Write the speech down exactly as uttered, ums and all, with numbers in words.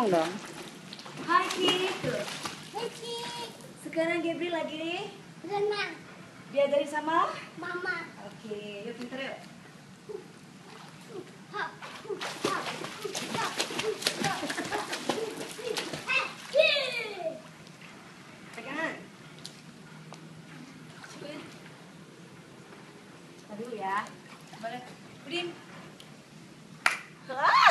ngomong dong. Hai Ki. Hai Ki. Sekarang Gebri lagi Renang. diajarin sama Mama. Oke, yuk pintar yuk. Pegangan. Cobain. Coba dulu ya. Boleh. Udin. Ah!